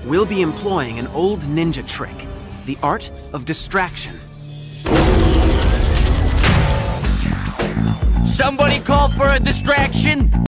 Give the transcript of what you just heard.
we'll be employing an old ninja trick, the art of distraction. Somebody call for a distraction?